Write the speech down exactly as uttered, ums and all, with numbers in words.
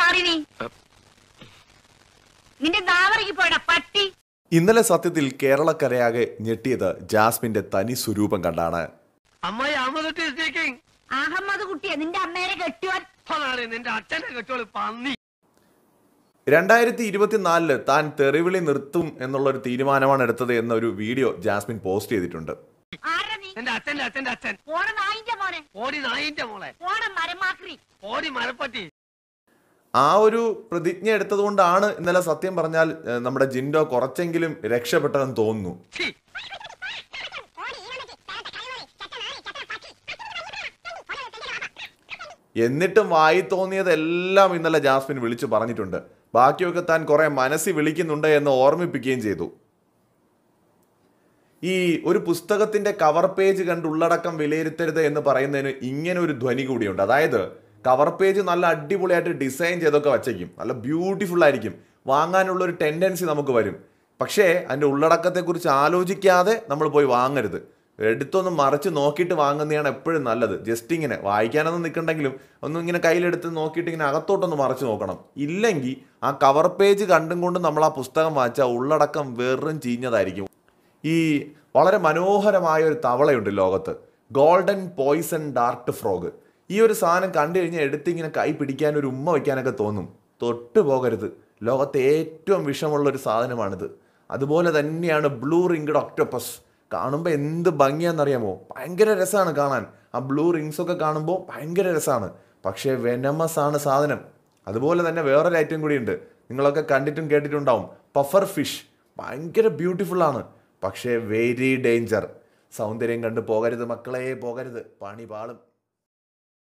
ഇന്നലെ സത്യത്തിൽ കേരളക്കരയാകെ ഞെട്ടിയത് ജാസ്മിന്റെ തനി സ്വരൂപം കണ്ടാണ്. രണ്ടായിരത്തി ഇരുപത്തിനാലില് താൻ തെറിവിളി നിർത്തും എന്നുള്ള ഒരു തീരുമാനമാണ് എടുത്തത് എന്ന ഒരു വീഡിയോ ജാസ്മിൻ പോസ്റ്റ് ചെയ്തിട്ടുണ്ട്. ആ ഒരു പ്രതിജ്ഞ എടുത്തതുകൊണ്ടാണ് ഇന്നലെ സത്യം പറഞ്ഞാൽ നമ്മുടെ ജിൻഡോ കുറച്ചെങ്കിലും രക്ഷപ്പെട്ടതെന്ന് തോന്നുന്നു. എന്നിട്ടും വായി തോന്നിയതെല്ലാം ഇന്നലെ ജാസ്മിൻ വിളിച്ചു പറഞ്ഞിട്ടുണ്ട്. ബാക്കിയൊക്കെ താൻ കുറെ മനസ്സിൽ വിളിക്കുന്നുണ്ട് എന്ന് ഓർമ്മിപ്പിക്കുകയും ചെയ്തു. ഈ ഒരു പുസ്തകത്തിന്റെ കവർ പേജ് കണ്ട് ഉള്ളടക്കം വിലയിരുത്തരുത് എന്ന് പറയുന്നതിന് ഇങ്ങനെ ഒരു ധ്വനി കൂടിയുണ്ട്. അതായത് കവർ പേജ് നല്ല അടിപൊളിയായിട്ട് ഡിസൈൻ ചെയ്തൊക്കെ വച്ചേക്കും, നല്ല ബ്യൂട്ടിഫുൾ ആയിരിക്കും, വാങ്ങാനുള്ള ഒരു ടെൻഡൻസി നമുക്ക് വരും. പക്ഷേ അതിൻ്റെ ഉള്ളടക്കത്തെക്കുറിച്ച് ആലോചിക്കാതെ നമ്മൾ പോയി വാങ്ങരുത്. എടുത്തൊന്ന് മറിച്ച് നോക്കിയിട്ട് വാങ്ങുന്നതാണ് എപ്പോഴും നല്ലത്. ജസ്റ്റ് ഇങ്ങനെ വായിക്കാനൊന്നും നിൽക്കണ്ടെങ്കിലും ഒന്നും ഇങ്ങനെ കയ്യിലെടുത്ത് നോക്കിയിട്ട് ഇങ്ങനെ അകത്തോട്ടൊന്ന് മറിച്ച് നോക്കണം. ഇല്ലെങ്കിൽ ആ കവർ പേജ് കണ്ടും കൊണ്ട് നമ്മൾ ആ പുസ്തകം വായിച്ചാൽ ഉള്ളടക്കം വെറും ചീഞ്ഞതായിരിക്കും. ഈ വളരെ മനോഹരമായ ഒരു തവളയുണ്ട് ലോകത്ത്, ഗോൾഡൻ പോയിസൺ ഡാർട്ട് ഫ്രോഗ്. ഈ ഒരു സാധനം കണ്ടു കഴിഞ്ഞാൽ എടുത്തിങ്ങനെ കൈ പിടിക്കാൻ ഒരു ഉമ്മ വയ്ക്കാനൊക്കെ തോന്നും. തൊട്ട് പോകരുത്, ലോകത്തെ ഏറ്റവും വിഷമുള്ള ഒരു സാധനമാണിത്. അതുപോലെ തന്നെയാണ് ബ്ലൂ റിങ്ഡ് ഒക്ടോപ്പസ്. കാണുമ്പോൾ എന്ത് ഭംഗിയാണെന്നറിയാമോ? ഭയങ്കര രസമാണ് കാണാൻ. ആ ബ്ലൂ റിങ്സ് ഒക്കെ കാണുമ്പോൾ ഭയങ്കര രസമാണ്. പക്ഷേ വെനമസ് ആണ് സാധനം. അതുപോലെ തന്നെ വേറൊരു ഐറ്റം കൂടിയുണ്ട്, നിങ്ങളൊക്കെ കണ്ടിട്ടും കേട്ടിട്ടുണ്ടാവും, പഫർ ഫിഷ്. ഭയങ്കര ബ്യൂട്ടിഫുൾ ആണ്, പക്ഷേ വെരി ഡേഞ്ചർ. സൗന്ദര്യം കണ്ട് പോകരുത് മക്കളെ, പോകരുത്, പണി പാളും.